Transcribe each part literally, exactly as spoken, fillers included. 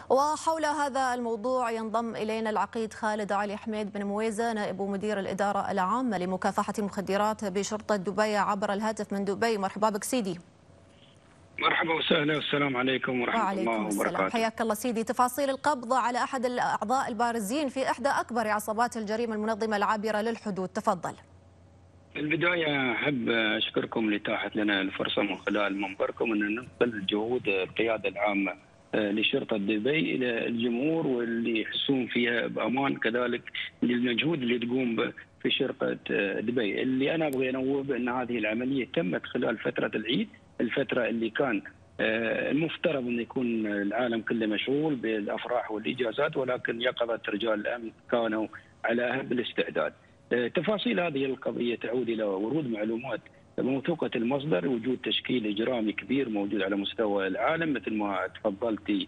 وحول هذا الموضوع ينضم إلينا العقيد خالد علي حميد بن مويزة نائب مدير الإدارة العامة لمكافحة المخدرات بشرطة دبي عبر الهاتف من دبي. مرحبا بك سيدي. مرحبا وسهلا، والسلام عليكم ورحمة وعليكم الله السلام، وبركاته. حياك الله سيدي. تفاصيل القبض على أحد الأعضاء البارزين في إحدى أكبر عصابات الجريمة المنظمة العابرة للحدود، تفضل. في البداية أحب أشكركم لإتاحة لنا الفرصة من خلال منبركم أن ننقل جهود القيادة العامة لشرطة دبي إلى الجمهور واللي يحسون فيها بأمان، كذلك للمجهود اللي تقوم في شرطة دبي. اللي أنا أبغي أنوه أن هذه العملية تمت خلال فترة العيد، الفترة اللي كان المفترض أن يكون العالم كله مشغول بالأفراح والإجازات، ولكن يقظة رجال الأمن كانوا على أهب الاستعداد. تفاصيل هذه القضية تعود إلى ورود معلومات موثوقة المصدر، وجود تشكيل إجرامي كبير موجود على مستوى العالم مثل ما تفضلتي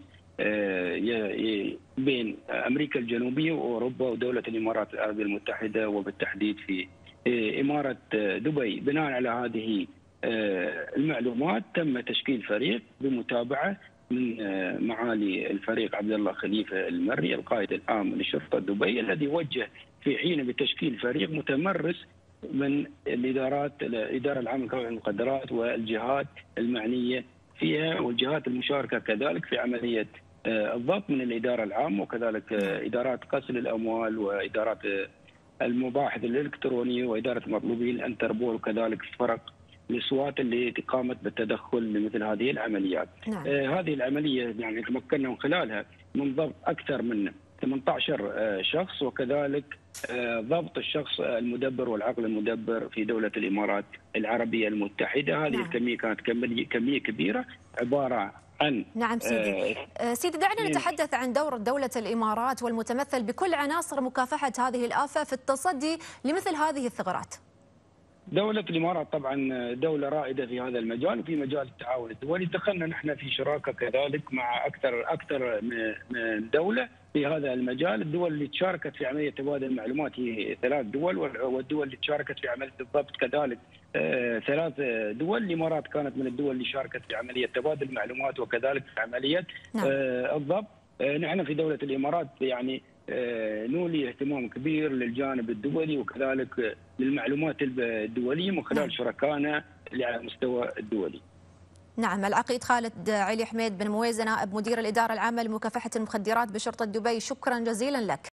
بين أمريكا الجنوبية وأوروبا ودولة الإمارات العربية المتحدة، وبالتحديد في إمارة دبي. بناء على هذه المعلومات تم تشكيل فريق بمتابعة من معالي الفريق عبد الله خليفة المري القائد العام لشرطة دبي، الذي وجه في حين بتشكيل فريق متمرس من الادارات الاداره العامه لمكافحه المخدرات والجهات المعنيه فيها والجهات المشاركه كذلك في عمليه الضبط من الاداره العامه، وكذلك ادارات غسل الاموال وادارات المباحث الالكترونيه واداره مطلوبين الانتربول، وكذلك فرق الاسوات اللي قامت بالتدخل لمثل هذه العمليات. نعم. آه هذه العمليه يعني تمكنا من خلالها من ضبط اكثر من ثمانية عشر شخص، وكذلك ضبط الشخص المدبر والعقل المدبر في دولة الإمارات العربية المتحدة. هذه نعم. الكمية كانت كمية كبيرة عبارة عن نعم سيدي. آه سيدي دعنا نتحدث عن دور دولة الإمارات والمتمثل بكل عناصر مكافحة هذه الآفة في التصدي لمثل هذه الثغرات. دولة الإمارات طبعا دولة رائدة في هذا المجال وفي مجال التعاون الدولي. دخلنا نحن في شراكة كذلك مع أكثر أكثر من دولة في هذا المجال. الدول اللي تشاركت في عملية تبادل المعلومات هي ثلاث دول، والدول اللي تشاركت في عملية الضبط كذلك آه ثلاث دول. الإمارات كانت من الدول اللي شاركت في عملية تبادل المعلومات وكذلك في عملية آه الضبط. آه نحن في دولة الإمارات يعني آه نولي اهتمام كبير للجانب الدولي وكذلك للمعلومات الدولية من خلال شركائنا اللي على المستوى الدولي. نعم. العقيد خالد علي حميد بن مويزة نائب مدير الإدارة العامة لمكافحة المخدرات بشرطة دبي، شكرا جزيلا لك.